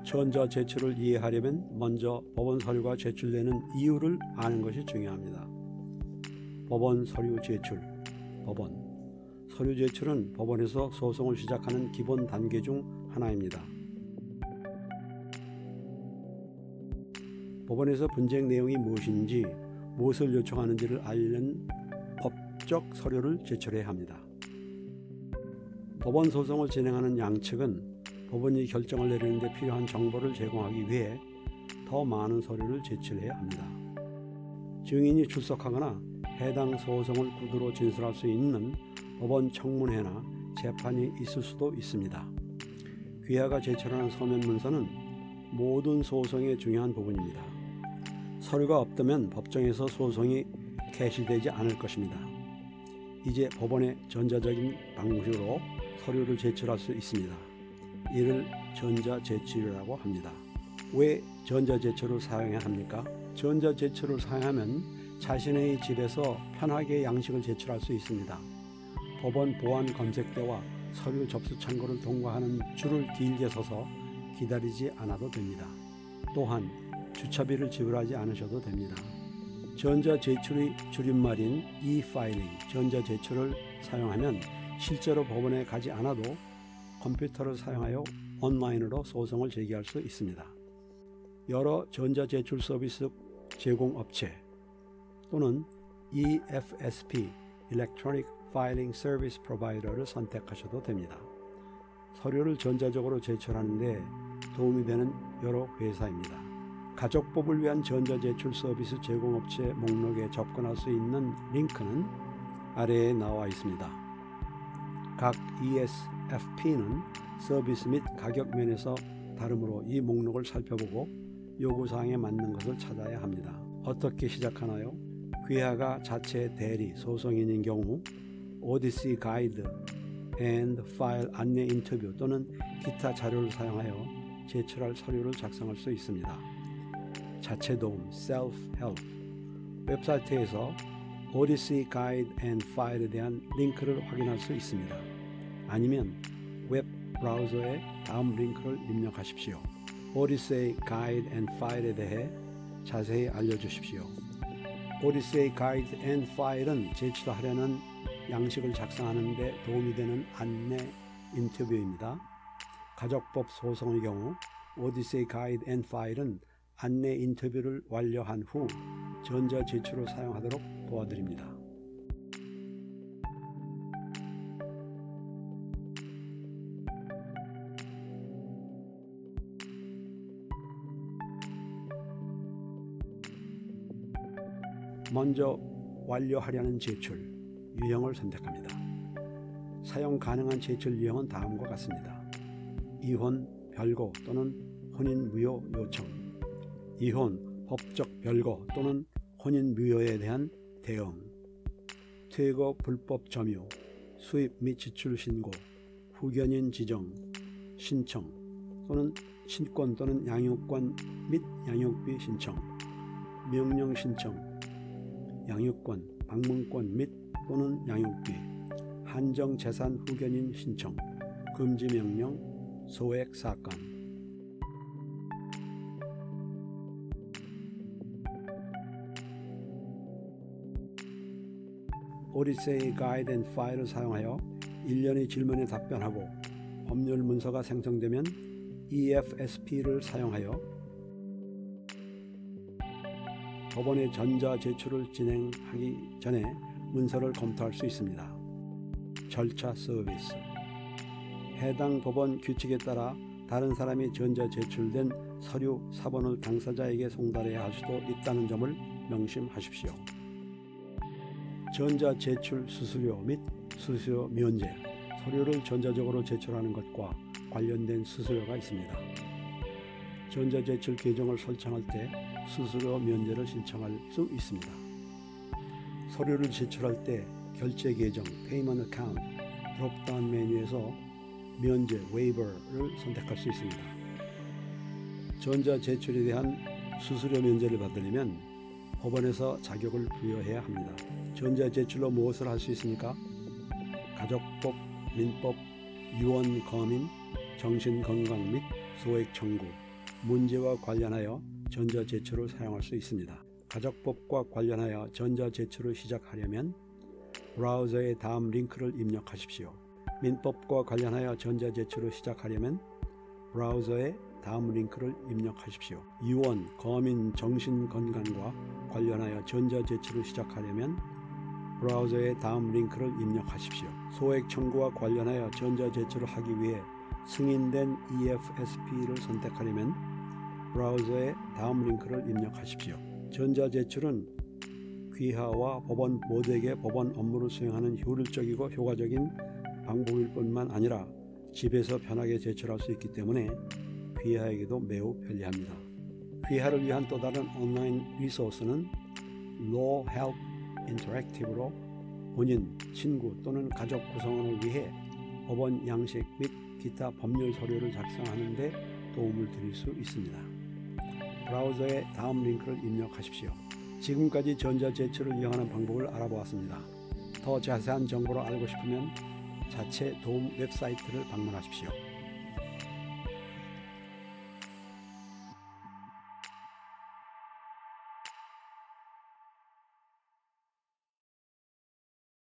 전자제출을 이해하려면 먼저 법원 서류가 제출되는 이유를 아는 것이 중요합니다. 법원 서류 제출. 법원 서류 제출은 법원에서 소송을 시작하는 기본 단계 중 하나입니다. 법원에서 분쟁 내용이 무엇인지, 무엇을 요청하는지를 알리는 법적 서류를 제출해야 합니다. 법원 소송을 진행하는 양측은 법원이 결정을 내리는 데 필요한 정보를 제공하기 위해 더 많은 서류를 제출해야 합니다. 증인이 출석하거나 해당 소송을 구두로 진술할 수 있는 법원 청문회나 재판이 있을 수도 있습니다. 귀하가 제출하는 서면 문서는 모든 소송의 중요한 부분입니다. 서류가 없다면 법정에서 소송이 개시되지 않을 것입니다. 이제 법원의 전자적인 방식으로 서류를 제출할 수 있습니다. 이를 전자제출이라고 합니다. 왜 전자제출을 사용해야 합니까? 전자제출을 사용하면 자신의 집에서 편하게 양식을 제출할 수 있습니다. 법원 보안 검색대와 서류 접수 창구를 통과하는 줄을 길게 서서 기다리지 않아도 됩니다. 또한 주차비를 지불하지 않으셔도 됩니다. 전자제출의 줄임말인 e-파일링, 전자제출을 사용하면 실제로 법원에 가지 않아도 컴퓨터를 사용하여 온라인으로 소송을 제기할 수 있습니다. 여러 전자제출 서비스 제공업체 또는 EFSP, Electronic Filing Service Provider를 선택하셔도 됩니다. 서류를 전자적으로 제출하는 데 도움이 되는 여러 회사입니다. 가족법을 위한 전자제출 서비스 제공업체 목록에 접근할 수 있는 링크는 아래에 나와 있습니다. 각 ESFP는 서비스 및 가격 면에서 다르므로 이 목록을 살펴보고 요구사항에 맞는 것을 찾아야 합니다. 어떻게 시작하나요? 귀하가 자체 대리 소송인인 경우 오디시 가이드 앤 파일 안내 인터뷰 또는 기타 자료를 사용하여 제출할 서류를 작성할 수 있습니다. 자체 도움 self-help 웹사이트에서 오디시 가이드 앤 파일에 대한 링크를 확인할 수 있습니다. 아니면 웹 브라우저에 다음 링크를 입력하십시오. 오디세이 가이드 앤 파일에 대해 자세히 알려주십시오. 오디세이 가이드 앤 파일은 제출하려는 양식을 작성하는 데 도움이 되는 안내 인터뷰입니다. 가족법 소송의 경우 오디세이 가이드 앤 파일은 안내 인터뷰를 완료한 후 전자제출을 사용하도록 도와드립니다. 먼저 완료하려는 제출 유형을 선택합니다. 사용 가능한 제출 유형은 다음과 같습니다. 이혼, 별거 또는 혼인 무효 요청, 이혼, 법적 별거 또는 혼인 무효에 대한 대응, 퇴거 불법 점유, 수입 및 지출 신고, 후견인 지정, 신청 또는 친권 또는 양육권 및 양육비 신청, 명령 신청, 양육권, 방문권 및 또는 양육비, 한정재산 후견인 신청, 금지명령, 소액 사건. 오디세이 가이드 앤 파일을 사용하여 일련의 질문에 답변하고 법률 문서가 생성되면 EFSP를 사용하여 법원의 전자제출을 진행하기 전에 문서를 검토할 수 있습니다. 절차 서비스 해당 법원 규칙에 따라 다른 사람이 전자제출된 서류 사본을 당사자에게 송달해야 할 수도 있다는 점을 명심하십시오. 전자제출 수수료 및 수수료 면제 서류를 전자적으로 제출하는 것과 관련된 수수료가 있습니다. 전자제출 계정을 설정할 때 수수료 면제를 신청할 수 있습니다. 서류를 제출할 때 결제 계정 Payment Account 드롭다운 메뉴에서 면제 Waiver를 선택할 수 있습니다. 전자제출에 대한 수수료 면제를 받으려면 법원에서 자격을 부여해야 합니다. 전자제출로 무엇을 할 수 있습니까? 가족법, 민법, 유언, 거민, 정신건강 및 소액 청구, 문제와 관련하여 전자제출을 사용할 수 있습니다. 가족법과 관련하여 전자제출을 시작하려면 브라우저의 다음 링크를 입력하십시오. 민법과 관련하여 전자제출을 시작하려면 브라우저의 다음 링크를 입력하십시오. 유언, 거민, 정신건강과 관련하여 전자제출을 시작하려면 브라우저의 다음 링크를 입력하십시오. 소액 청구와 관련하여 전자제출을 하기 위해 승인된 EFSP를 선택하려면 브라우저의 다음 링크를 입력하십시오. 전자제출은 귀하와 법원 모두에게 법원 업무를 수행하는 효율적이고 효과적인 방법일 뿐만 아니라 집에서 편하게 제출할 수 있기 때문에 귀하에게도 매우 편리합니다. 귀하를 위한 또 다른 온라인 리소스는 Law Help Interactive로 본인, 친구 또는 가족 구성원을 위해 법원 양식 및 기타 법률 서류를 작성하는 데 도움을 드릴 수 있습니다. 브라우저의 다음 링크를 입력하십시오. 지금까지 전자제출을 이용하는 방법을 알아보았습니다. 더 자세한 정보를 알고 싶으면 자체 도움 웹사이트를 방문하십시오.